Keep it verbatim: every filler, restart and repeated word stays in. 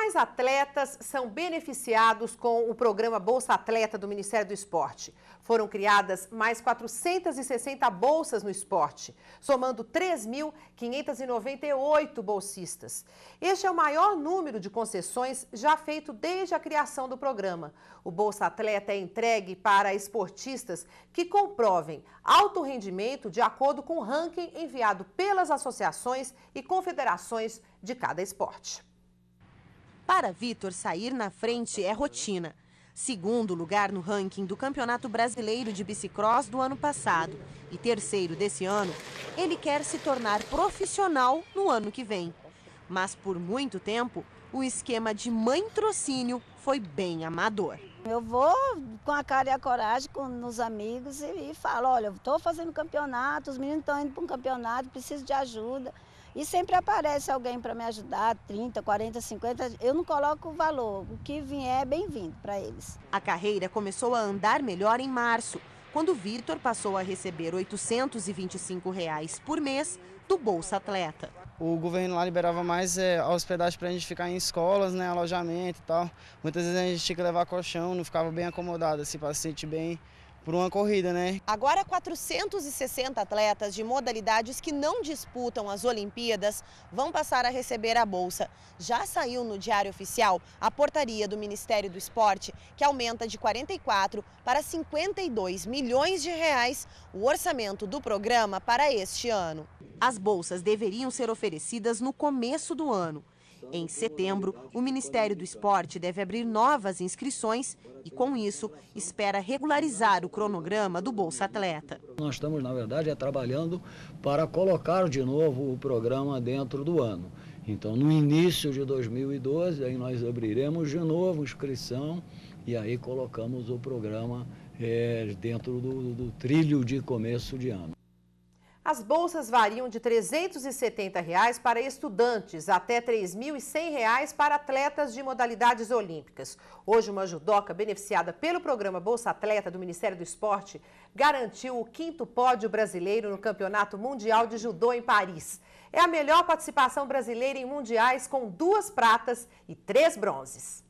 mais atletas são beneficiados com o programa Bolsa Atleta do Ministério do Esporte. Foram criadas mais quatrocentas e sessenta bolsas no esporte, somando três mil quinhentos e noventa e oito bolsistas. Este é o maior número de concessões já feito desde a criação do programa. O Bolsa Atleta é entregue para esportistas que comprovem alto rendimento de acordo com o ranking enviado pelas associações e confederações de cada esporte. Para Vitor, sair na frente é rotina. Segundo lugar no ranking do Campeonato Brasileiro de Bicicross do ano passado e terceiro desse ano, ele quer se tornar profissional no ano que vem. Mas por muito tempo, o esquema de mãe trocínio foi bem amador. Eu vou com a cara e a coragem com os amigos e, e falo, olha, eu estou fazendo campeonato, os meninos estão indo para um campeonato, preciso de ajuda. E sempre aparece alguém para me ajudar, trinta, quarenta, cinquenta, eu não coloco o valor, o que vier é bem-vindo para eles. A carreira começou a andar melhor em março, quando Vitor passou a receber oitocentos e vinte e cinco reais por mês do Bolsa Atleta. O governo lá liberava mais é, a hospedagem para a gente ficar em escolas, né, alojamento e tal. Muitas vezes a gente tinha que levar colchão, não ficava bem acomodado, assim, para se sentir bem por uma corrida, né? Agora, quatrocentos e sessenta atletas de modalidades que não disputam as Olimpíadas vão passar a receber a bolsa. Já saiu no Diário Oficial a portaria do Ministério do Esporte, que aumenta de quarenta e quatro para cinquenta e dois milhões de reais o orçamento do programa para este ano. As bolsas deveriam ser oferecidas no começo do ano. Em setembro, o Ministério do Esporte deve abrir novas inscrições e, com isso, espera regularizar o cronograma do Bolsa Atleta. Nós estamos, na verdade, é, trabalhando para colocar de novo o programa dentro do ano. Então, no início de dois mil e doze, aí nós abriremos de novo inscrição e aí colocamos o programa é, dentro do, do trilho de começo de ano. As bolsas variam de trezentos e setenta reais para estudantes até três mil e cem reais para atletas de modalidades olímpicas. Hoje, uma judoca beneficiada pelo programa Bolsa Atleta do Ministério do Esporte garantiu o quinto pódio brasileiro no Campeonato Mundial de Judô em Paris. É a melhor participação brasileira em mundiais com duas pratas e três bronzes.